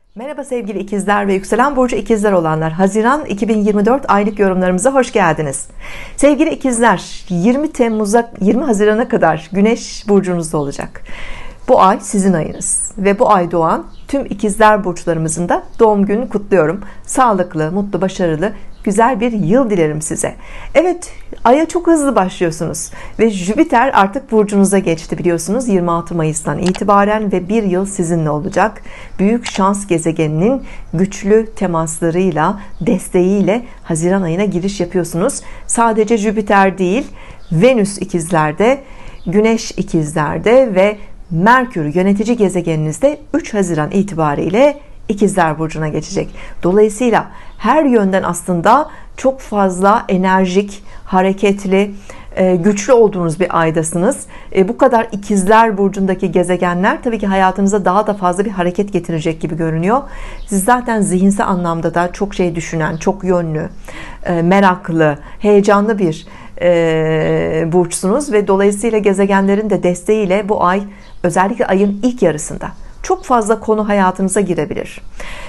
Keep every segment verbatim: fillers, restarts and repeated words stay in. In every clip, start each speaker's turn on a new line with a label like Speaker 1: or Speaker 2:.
Speaker 1: Merhaba sevgili ikizler ve yükselen burcu ikizler olanlar, Haziran iki bin yirmi dört aylık yorumlarımıza hoş geldiniz. Sevgili ikizler, yirmi Temmuz'a yirmi Haziran'a kadar Güneş burcunuzda olacak. Bu ay sizin ayınız ve bu ay doğan tüm ikizler burçlarımızın da doğum gününü kutluyorum. Sağlıklı, mutlu, başarılı, güzel bir yıl dilerim size. Evet, aya çok hızlı başlıyorsunuz ve Jüpiter artık burcunuza geçti biliyorsunuz yirmi altı Mayıs'tan itibaren ve bir yıl sizinle olacak. Büyük şans gezegeninin güçlü temaslarıyla, desteğiyle Haziran ayına giriş yapıyorsunuz. Sadece Jüpiter değil, Venüs ikizlerde, Güneş ikizlerde ve Merkür yönetici gezegeninizde üç Haziran itibariyle İkizler burcuna geçecek. Dolayısıyla her yönden aslında çok fazla enerjik, hareketli, güçlü olduğunuz bir aydasınız. Bu kadar İkizler burcundaki gezegenler tabii ki hayatınıza daha da fazla bir hareket getirecek gibi görünüyor. Siz zaten zihinsel anlamda da çok şey düşünen, çok yönlü, meraklı, heyecanlı bir burçsunuz ve dolayısıyla gezegenlerin de desteğiyle bu ay, özellikle ayın ilk yarısında çok fazla konu hayatınıza girebilir.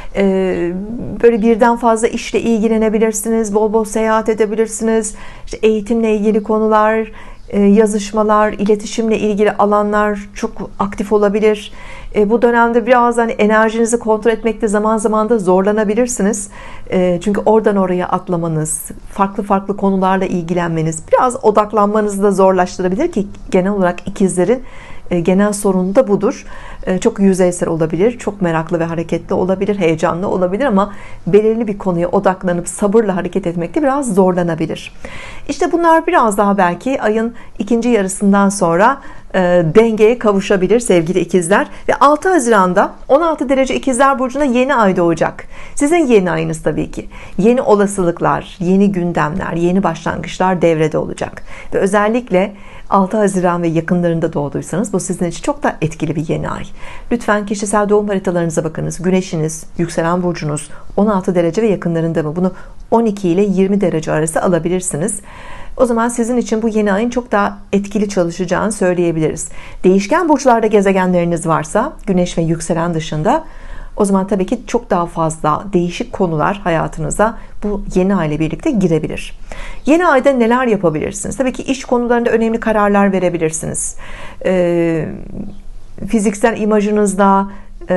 Speaker 1: Böyle birden fazla işle ilgilenebilirsiniz, bol bol seyahat edebilirsiniz. İşte eğitimle ilgili konular, yazışmalar, iletişimle ilgili alanlar çok aktif olabilir. Bu dönemde biraz hani enerjinizi kontrol etmekte zaman zaman da zorlanabilirsiniz. Çünkü oradan oraya atlamanız, farklı farklı konularla ilgilenmeniz, biraz odaklanmanızı da zorlaştırabilir ki genel olarak ikizlerin genel sorunu da budur. Çok yüzeysel olabilir, çok meraklı ve hareketli olabilir, heyecanlı olabilir ama belirli bir konuya odaklanıp sabırla hareket etmekte biraz zorlanabilir. İşte bunlar biraz daha belki ayın ikinci yarısından sonra e, dengeye kavuşabilir sevgili ikizler. Ve altı Haziran'da on altı derece İkizler burcuna yeni ay doğacak. Sizin yeni ayınız tabii ki. Yeni olasılıklar, yeni gündemler, yeni başlangıçlar devrede olacak. Ve özellikle altı Haziran ve yakınlarında doğduysanız bu sizin için çok da etkili bir yeni ay. Lütfen kişisel doğum haritalarınıza bakınız. Güneşiniz, yükselen burcunuz on altı derece ve yakınlarında mı? Bunu on iki ile yirmi derece arası alabilirsiniz. O zaman sizin için bu yeni ayın çok daha etkili çalışacağını söyleyebiliriz. Değişken burçlarda gezegenleriniz varsa, Güneş ve yükselen dışında, o zaman tabii ki çok daha fazla değişik konular hayatınıza bu yeni ay ile birlikte girebilir. Yeni ayda neler yapabilirsiniz? Tabii ki iş konularında önemli kararlar verebilirsiniz. Ee, fiziksel imajınızda e,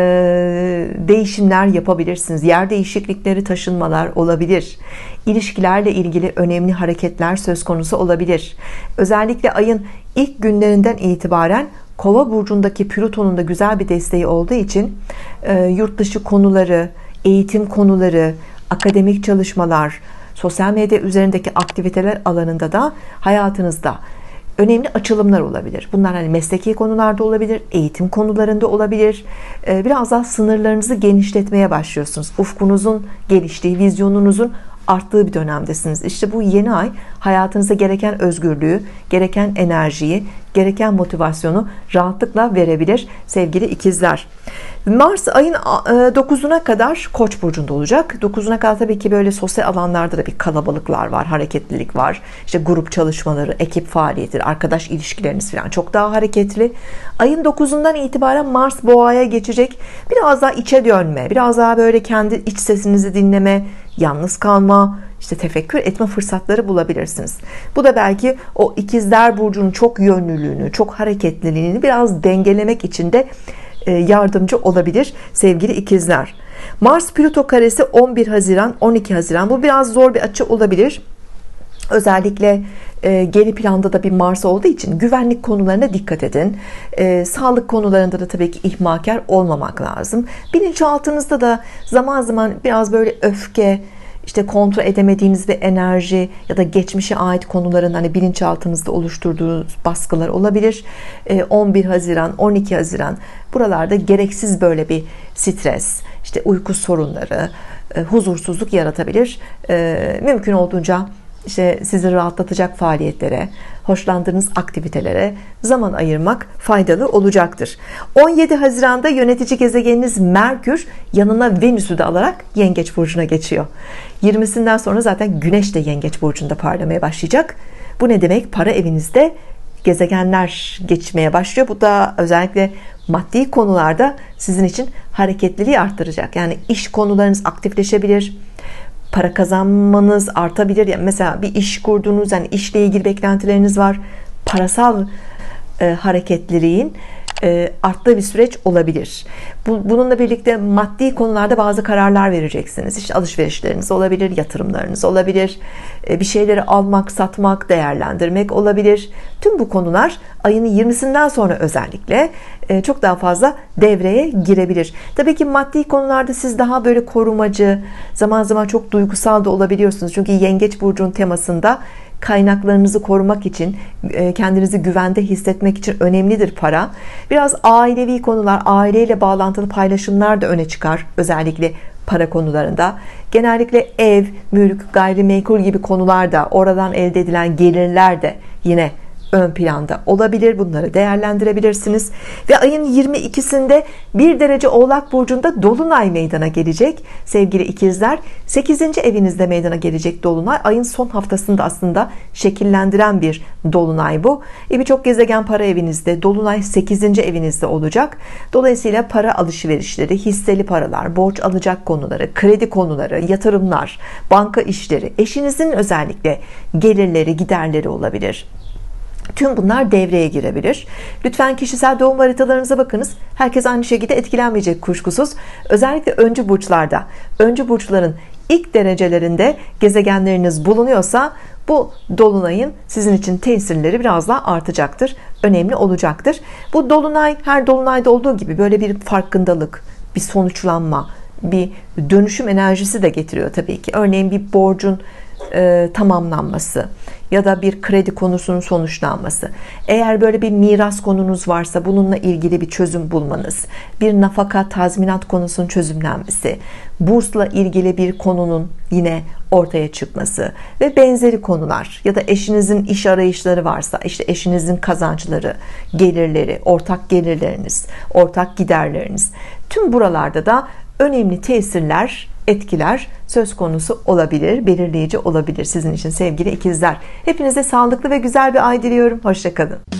Speaker 1: değişimler yapabilirsiniz. Yer değişiklikleri, taşınmalar olabilir. İlişkilerle ilgili önemli hareketler söz konusu olabilir. Özellikle ayın ilk günlerinden itibaren Kova burcundaki Plüton'un da güzel bir desteği olduğu için e, yurt dışı konuları, eğitim konuları, akademik çalışmalar, sosyal medya üzerindeki aktiviteler alanında da hayatınızda önemli açılımlar olabilir. Bunlar hani mesleki konularda olabilir, eğitim konularında olabilir. E, biraz daha sınırlarınızı genişletmeye başlıyorsunuz. Ufkunuzun geliştiği, vizyonunuzun arttığı bir dönemdesiniz. İşte bu yeni ay hayatınıza gereken özgürlüğü, gereken enerjiyi, gereken motivasyonu rahatlıkla verebilir sevgili ikizler. Mars ayın dokuzuna kadar Koç burcunda olacak. dokuzuna kadar tabii ki böyle sosyal alanlarda da bir kalabalıklar var, hareketlilik var. İşte grup çalışmaları, ekip faaliyetleri, arkadaş ilişkileriniz falan çok daha hareketli. Ayın dokuzundan itibaren Mars Boğa'ya geçecek. Biraz daha içe dönme, biraz daha böyle kendi iç sesinizi dinleme, yalnız kalma, işte tefekkür etme fırsatları bulabilirsiniz. Bu da belki o ikizler burcunun çok yönlülüğünü, çok hareketliliğini biraz dengelemek için de yardımcı olabilir sevgili ikizler. Mars Plüto karesi on bir Haziran on iki Haziran, bu biraz zor bir açı olabilir. Özellikle e, geri planda da bir Mars olduğu için güvenlik konularına dikkat edin. E, sağlık konularında da tabii ki ihmalkar olmamak lazım. Bilinçaltınızda da zaman zaman biraz böyle öfke, işte kontrol edemediğiniz bir enerji ya da geçmişe ait konuların hani bilinçaltınızda oluşturduğunuz baskılar olabilir. E, on bir Haziran on iki Haziran buralarda gereksiz böyle bir stres, işte uyku sorunları, e, huzursuzluk yaratabilir. E, mümkün olduğunca işte sizi rahatlatacak faaliyetlere, hoşlandığınız aktivitelere zaman ayırmak faydalı olacaktır. on yedi Haziran'da yönetici gezegeniniz Merkür yanına Venüs'ü de alarak Yengeç burcuna geçiyor. yirmisinden sonra zaten Güneş de Yengeç burcunda parlamaya başlayacak. Bu ne demek? Para evinizde gezegenler geçmeye başlıyor. Bu da özellikle maddi konularda sizin için hareketliliği arttıracak. Yani iş konularınız aktifleşebilir, para kazanmanız artabilir. Yani mesela bir iş kurdunuz, yani işle ilgili beklentileriniz var, parasal e, hareketliliğin e, arttığı bir süreç olabilir. Bu, bununla birlikte maddi konularda bazı kararlar vereceksiniz. İşte alışverişleriniz olabilir, yatırımlarınız olabilir, e, bir şeyleri almak, satmak, değerlendirmek olabilir. Tüm bu konular ayın yirmisinden sonra özellikle e, çok daha fazla devreye girebilir. Tabii ki maddi konularda siz daha böyle korumacı, zaman zaman çok duygusal da olabiliyorsunuz. Çünkü Yengeç burcunun temasında kaynaklarınızı korumak için, kendinizi güvende hissetmek için önemlidir para. Biraz ailevi konular, aileyle bağlantılı paylaşımlar da öne çıkar. Özellikle para konularında. Genellikle ev, mülk, gayrimenkul gibi konularda oradan elde edilen gelirler de yine ön planda olabilir. Bunları değerlendirebilirsiniz. Ve ayın yirmi ikisinde bir derece Oğlak burcunda dolunay meydana gelecek. Sevgili ikizler, sekizinci evinizde meydana gelecek dolunay. Ayın son haftasında aslında şekillendiren bir dolunay bu. E birçok gezegen para evinizde, dolunay sekizinci evinizde olacak. Dolayısıyla para alışverişleri, hisseli paralar, borç alacak konuları, kredi konuları, yatırımlar, banka işleri, eşinizin özellikle gelirleri, giderleri olabilir. Tüm bunlar devreye girebilir. Lütfen kişisel doğum haritalarınıza bakınız. Herkes aynı şekilde etkilenmeyecek kuşkusuz. Özellikle öncü burçlarda, öncü burçların ilk derecelerinde gezegenleriniz bulunuyorsa bu dolunayın sizin için tesirleri biraz daha artacaktır. Önemli olacaktır. Bu dolunay her dolunayda olduğu gibi böyle bir farkındalık, bir sonuçlanma, bir dönüşüm enerjisi de getiriyor tabii ki. Örneğin bir borcun e, tamamlanması ya da bir kredi konusunun sonuçlanması. Eğer böyle bir miras konunuz varsa bununla ilgili bir çözüm bulmanız, bir nafaka, tazminat konusunun çözümlenmesi, bursla ilgili bir konunun yine ortaya çıkması ve benzeri konular ya da eşinizin iş arayışları varsa, işte eşinizin kazançları, gelirleri, ortak gelirleriniz, ortak giderleriniz, tüm buralarda da önemli tesirler, etkiler söz konusu olabilir, belirleyici olabilir sizin için sevgili ikizler. Hepinize sağlıklı ve güzel bir ay diliyorum. Hoşça kalın.